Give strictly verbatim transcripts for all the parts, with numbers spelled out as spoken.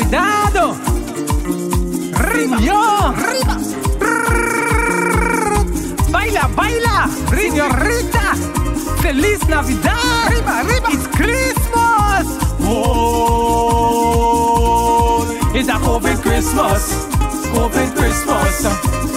Navidad. Señor. Baila, baila, señorita. Feliz Navidad. Arriba, arriba. It's Christmas. Oh, it's a COVID Christmas. COVID Christmas.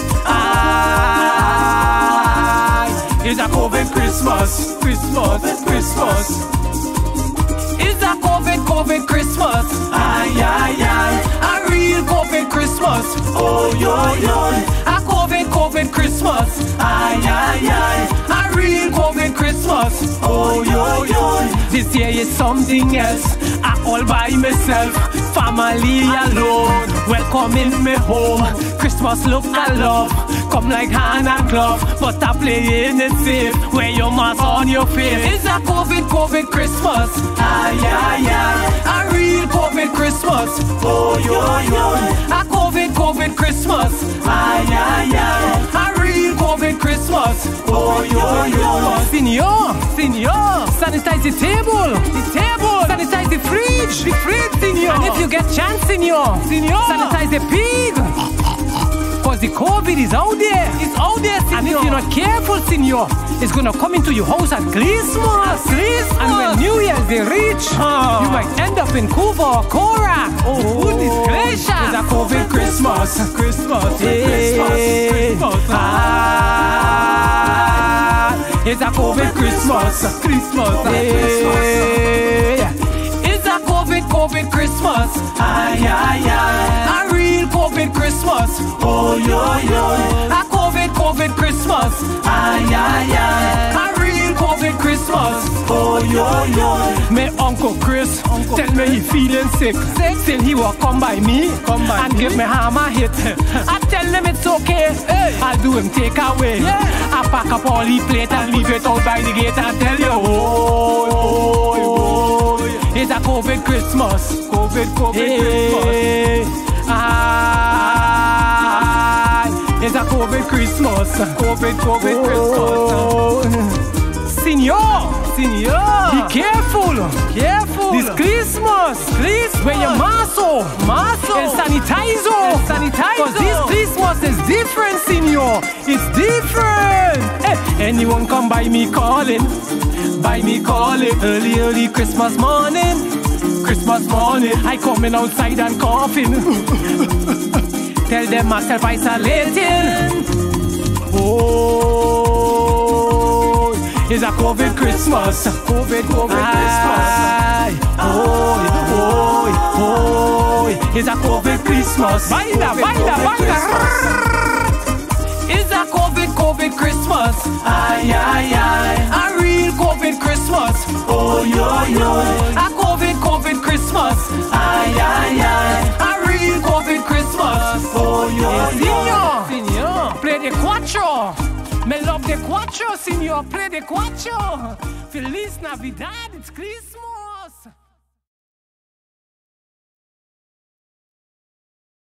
Ah, it's a COVID Christmas. Christmas, Christmas. It's a COVID, COVID Christmas. Ay, ay, ay. A real COVID Christmas. Oh, yo, yo. A COVID, COVID Christmas. Ay, ay, ay. A real COVID Christmas. Oh, yo, yo. This year is something else. I all by myself. Family alone. Welcoming me home. Christmas look I love. Come like hand and glove. But I playing it safe. Wear your mask on your face. It's a COVID, COVID Christmas. Ay, ay, ay. A real COVID Christmas. Oh, yo, yo. A COVID, COVID Christmas. Ay, ay, ay. A real COVID Christmas. Oh, yo, yo. Senior, senior. Sanitize the table. The table. Sanitize the fridge. The fridge, senior. And if you get chance, senior. Senior. Sanitize the pig. Cause the COVID is out there. It's out there, senior. And if you're not careful, senior, it's gonna come into your house at Christmas. Christmas. And when New Year's they reach, oh, you might end up in Cuba or Cora. Oh, goodness gracious. It's a COVID Christmas. Christmas. Hey. Christmas. Christmas. Ah, it's a COVID Christmas. Christmas. Hey. Christmas. It's a COVID, COVID Christmas. Ay, ay, ay. A real COVID Christmas. Oh, yo, yo. A COVID, COVID Christmas. Ay, ay, ay. A real COVID Christmas. Oh, yo, yo. My Uncle Chris Uncle tell me he feeling sick. Sick. Still he will come by me. Come by and me. Give me hammer hit. I tell him it's okay. Hey. I'll do him take away. Yeah. I pack up all the plate and leave it out by the gate and tell you, oh, oh, oh. It's a COVID Christmas. COVID, COVID hey. Christmas. Ah, it's a COVID Christmas. COVID, COVID oh. Christmas. Senior, senior. Be careful. Careful. This Christmas. Christmas. Wear your mask. Mask. And sanitizer. Sanitizer. Because this Christmas is different, senior. It's different. Hey, anyone come by me calling. By me calling early, early Christmas morning. Christmas morning, I coming outside and coughing. Tell them myself isolating. Oh, it's a COVID Christmas. COVID, COVID Christmas. Oh, oh, oh, it's a COVID Christmas. Baila, baila, baila. It's a COVID, COVID Christmas. Ay, ay, ay. A real COVID Christmas. Oh, yo, yo. A COVID, COVID Christmas. Ay, ay, ay. A real COVID Christmas. Oh, yo, yo. Senor, play the cuatro. Me love the cuatro, senor. Play the cuatro. Feliz Navidad. It's Christmas.